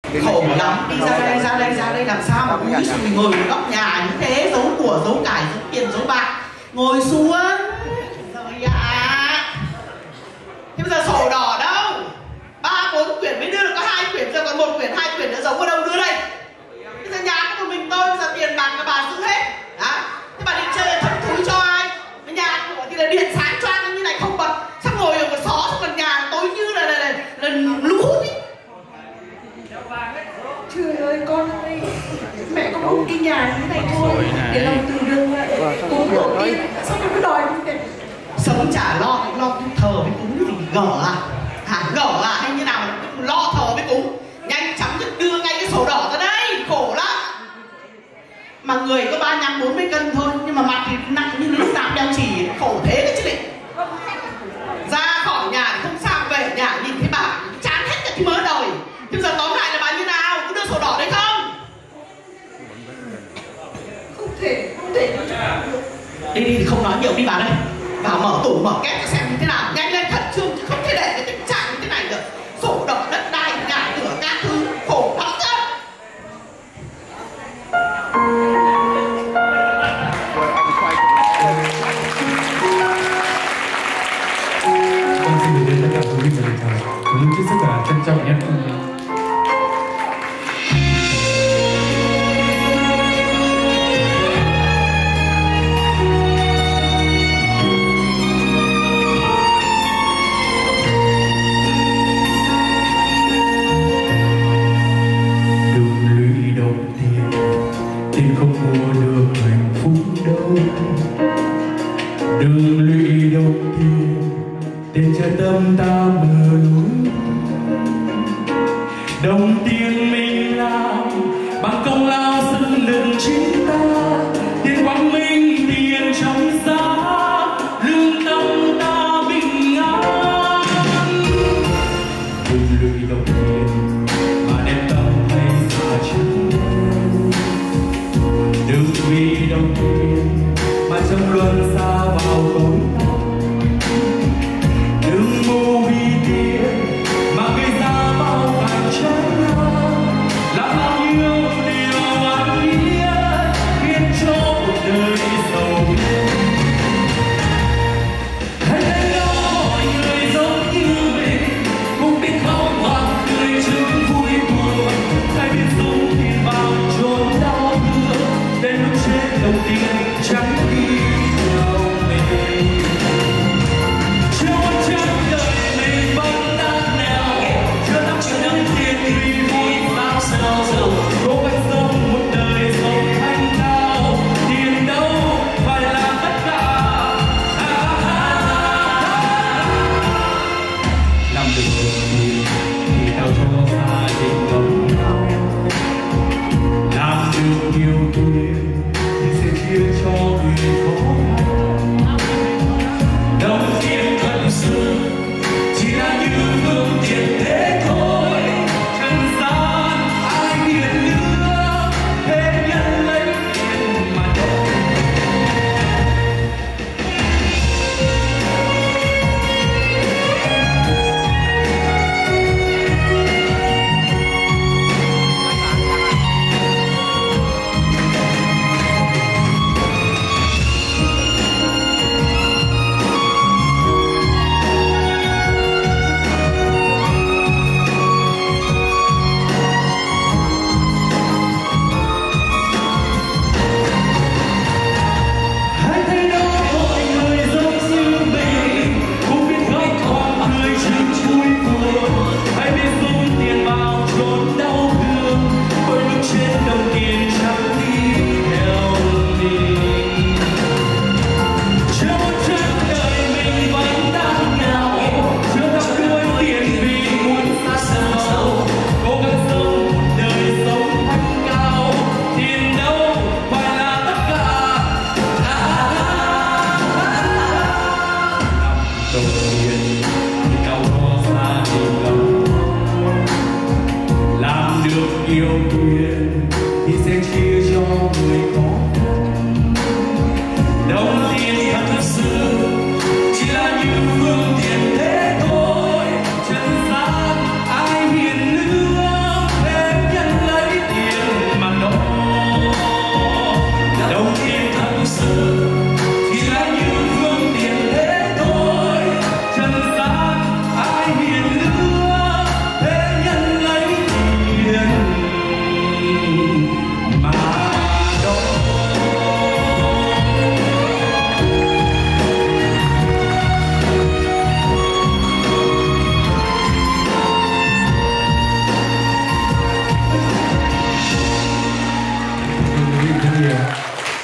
Khổ lắm, đi ra đây làm sao mà úi xùi ngồi ở góc nhà như thế, giấu của, giấu cải, giấu tiền, giấu bạc. Ngồi xuống. Rồi ạ. Thế bây giờ sổ đỏ đâu? 3-4 quyển mới đưa được có 2 quyển, giờ còn 1 quyển, 2 quyển nữa giấu ở đâu đưa đây? Bây giờ nhà của mình tôi, bây giờ tiền bạc là bà giữ hết. Đó. Thế bà định chơi thất thúi cho ai? Cái nhà của thì là điện sáng choang như này không bật. Xong ngồi ở một xó, xong còn nhà tối như là lũ hút ý. Trời ơi, con ơi, mẹ con không đi nhà như thế này thôi để làm từ đường vậy. Cúng tổ tiên, sao con cứ đòi như thế? Sống chả lo thờ với cúng gì gở à? Hả, gở à hay như nào mà lo thờ với cúng? Nhanh chóng nhất đưa ngay cái sổ đỏ ra đây, khổ lắm. Mà người có 35-40 cân thôi, nhưng mà mặt thì nặng như lúc nào đeo chỉ, khổ thế đấy chứ định. Ra khỏi nhà thì không sao, về nhà nhìn thấy bà chán hết cả cái mớ đời. Bây giờ tóm lại là bà như nào? Có đưa sổ đỏ đấy không? Không thể được. Đi thì không nói nhiều, đi vào đây. Vào mở tủ mở két cho xem như thế nào. Nhanh lên khẩn trương chứ không thể để cái tình trạng như thế này được. Sổ đỏ đất đai, nhà cửa các thứ, khổ lắm chứ. Con xin gửi đến tất cả quý vị và lời chào một lời chúc rất là trân trọng nhất. Tiền không mua được hạnh phúc đâu, đừng lụy đâu tiền cho tâm ta mờ lối. Đồng tiền mình làm bằng công lao dựng lưng chính ta, tiền quang minh tiền trong giá, lương tâm ta bình an. Đừng lụy đâu tiền mà đem tâm hay xa chân, đừng vì đồng tiền mà trong luân xa vào tối tăm, đừng mù vì tiền mà gây ra bao cảnh tranh nhau, làm bao nhiêu điều oan nghĩa khiến cho cuộc đời giàu lên. Hãy thấy đó mọi người giống như mình, cũng biết khóc hoặc cười chứng vui buồn, hãy biết dùng tiền vào chốn đau thương, đến lúc chết đồng tiền chẳng đi theo mình. Chưa một chân đời mình vẫn đang nghèo, chưa năm chưa năm tiền vì vui bao sao giàu, cố gắng sống một đời sống thanh cao, tiền đâu phải là tất cả. Làm được tiền thì tao cho gia đình ấm nhau, làm được nhiều tiền thì sẽ chia cho người khó khăn. Đồng tiền thật sự chỉ là như phương tiện thế thôi, trần gian ai biết nữa, thế nhân lấy tiền mà đâu. Hãy thấy đó mọi người giống như mình, cũng biết khóc hoặc cười chứng vui buồn, hãy biết dùng tiền vào chốn đau thương, bởi lúc chết đồng tiền chẳng đi theo mình. Chưa một chân đời mình vẫn đang nghèo, chưa đắp đuôi tiền vì muốn xa giàu, cố gắng sống đời sống thanh cao, tiền đâu phải là tất cả. Đồng tiền thì đâu có gia đình đâu, làm được nhiều tiền thì sẽ chia cho người khó